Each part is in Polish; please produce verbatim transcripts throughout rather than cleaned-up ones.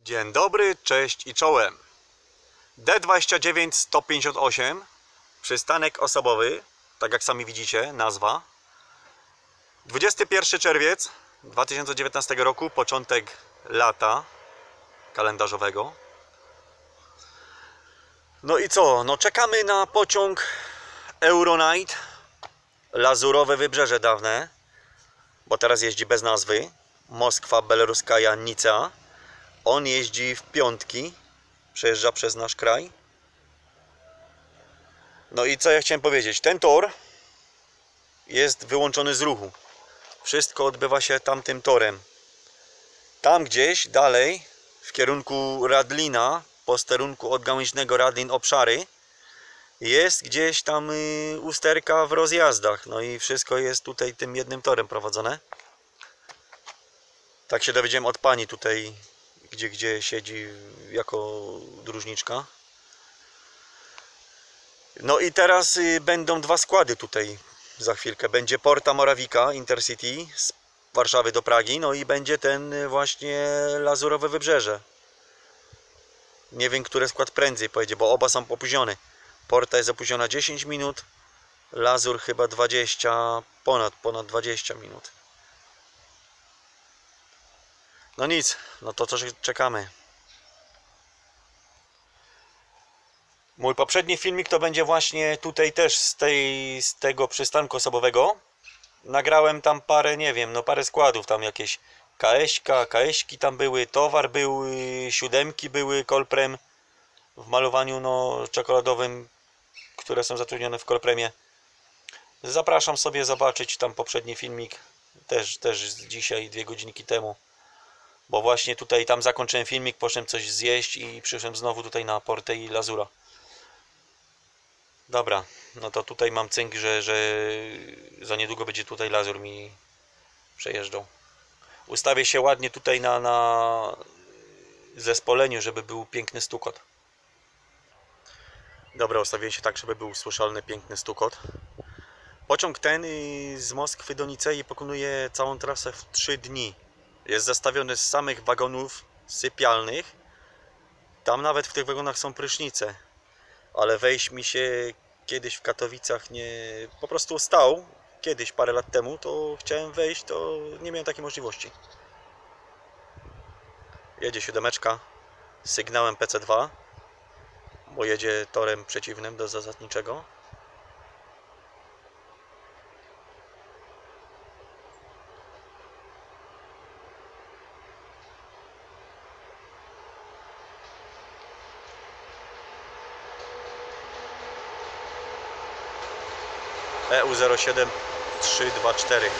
Dzień dobry, cześć i czołem. D dwadzieścia dziewięć sto pięćdziesiąt osiem, przystanek osobowy, tak jak sami widzicie, nazwa. dwudziesty pierwszy czerwiec dwa tysiące dziewiętnastego roku, początek lata kalendarzowego. No i co? No czekamy na pociąg Euronight, Lazurowe Wybrzeże dawne, bo teraz jeździ bez nazwy, Moskwa, Belaruskaja, Nica. On jeździ w piątki, przejeżdża przez nasz kraj. No i co ja chciałem powiedzieć, ten tor jest wyłączony z ruchu. Wszystko odbywa się tamtym torem. Tam gdzieś dalej, w kierunku Radlina, posterunku od Gałęźnego Radlin Obszary, jest gdzieś tam usterka w rozjazdach. No i wszystko jest tutaj tym jednym torem prowadzone. Tak się dowiedziałem od pani tutaj, gdzie, gdzie siedzi jako dróżniczka. No i teraz będą dwa składy tutaj za chwilkę. Będzie Porta Morawika Intercity z Warszawy do Pragi, no i będzie ten właśnie Lazurowe Wybrzeże. Nie wiem, który skład prędzej pojedzie, bo oba są opóźnione. Porta jest opóźniona dziesięć minut, Lazur chyba dwadzieścia, ponad, ponad dwadzieścia minut. No nic, no to co czekamy. Mój poprzedni filmik to będzie właśnie tutaj też z, tej, z tego przystanku osobowego. Nagrałem tam parę, nie wiem, no parę składów, tam jakieś KS-ka, KS-ki tam były, towar był, siódemki były, Kolprem w malowaniu no czekoladowym, które są zatrudnione w Kolpremie. Zapraszam sobie zobaczyć tam poprzedni filmik, też, też dzisiaj, dwie godzinki temu. Bo właśnie tutaj, tam zakończyłem filmik, poszedłem coś zjeść i przyszedłem znowu tutaj na Portę i Lazura. Dobra, no to tutaj mam cynk, że, że za niedługo będzie tutaj Lazur mi przejeżdżał. Ustawię się ładnie tutaj na, na zespoleniu, żeby był piękny stukot. Dobra, ustawiłem się tak, żeby był słyszalny piękny stukot. Pociąg ten z Moskwy do Nicei pokonuje całą trasę w trzy dni. Jest zestawiony z samych wagonów sypialnych. Tam nawet w tych wagonach są prysznice. Ale wejść mi się kiedyś w Katowicach nie... po prostu stał. Kiedyś, parę lat temu, to chciałem wejść, to nie miałem takiej możliwości. Jedzie siódemeczka z sygnałem P C dwa, bo jedzie torem przeciwnym do zasadniczego. E U zero siedem trzy dwa cztery.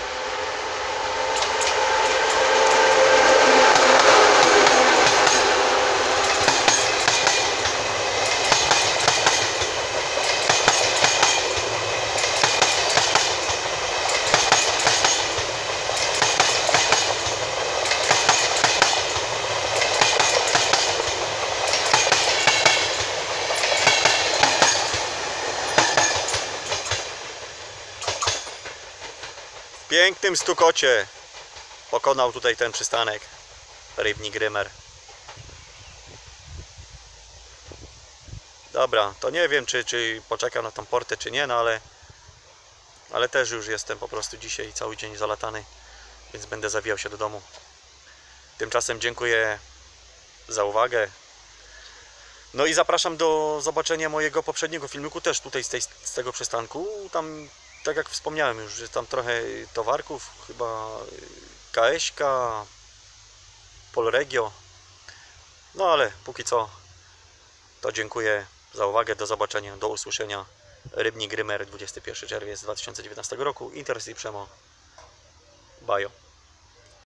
W pięknym stukocie pokonał tutaj ten przystanek Rybnik Grymer. Dobra, to nie wiem, czy, czy poczekam na tą portę, czy nie, no ale ale też już jestem po prostu dzisiaj cały dzień zalatany, więc będę zawijał się do domu. Tymczasem dziękuję za uwagę. No i zapraszam do zobaczenia mojego poprzedniego filmiku, też tutaj z, tej, z tego przystanku. Tam, tak jak wspomniałem już, że tam trochę towarków, chyba KS-ka, Polregio. No ale póki co to dziękuję za uwagę, do zobaczenia, do usłyszenia. Rybnik Grymer, dwudziesty pierwszy czerwiec dwa tysiące dziewiętnastego roku, Intercity Przemo. Bajo.